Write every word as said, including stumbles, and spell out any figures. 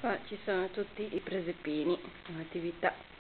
Qua ci sono tutti i presepini in attività.